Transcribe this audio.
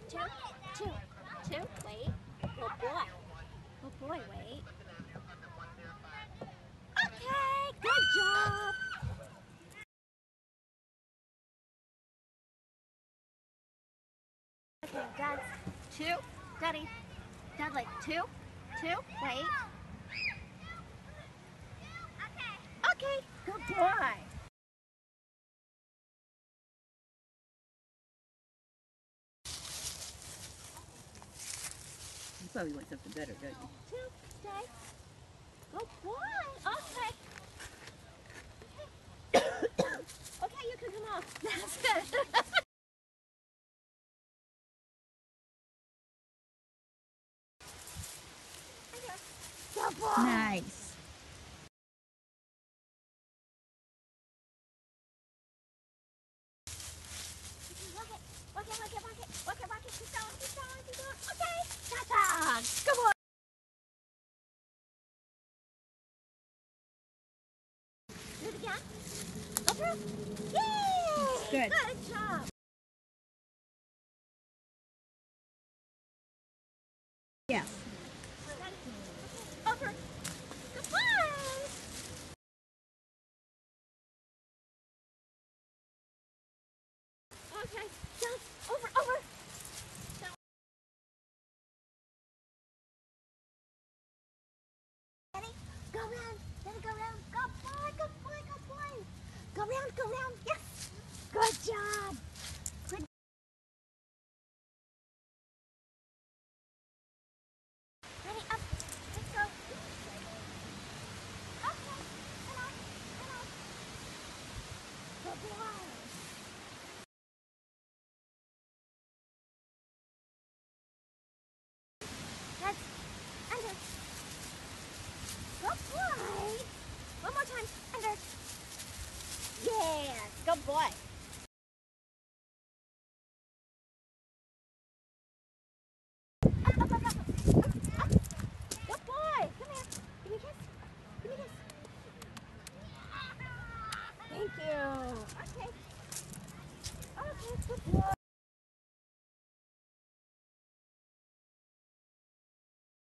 two, two, two. Wait. Good boy. Good boy, wait. Okay, good job. Okay, Dad. Two. Daddy. Dudley. Two. Two. Wait. Okay, good boy. You probably want something better, don't you? Two, stay. Good boy. Okay. Okay, you can come off. That's good. Good boy. Nice. Walk it. Keep going. Okay. That's good boy. Do it again. Go through. Yay! Good. Good job. Yes. Over. Good boy. Okay. Jump. Over. Down. Ready? Go round. Ready? Go round. Good boy. Go round. Yes. Good job. Good. Ready? Up. Let's go. Okay. Come on. Good boy. That's under. Good boy. One more time. Under. Yes. Good boy.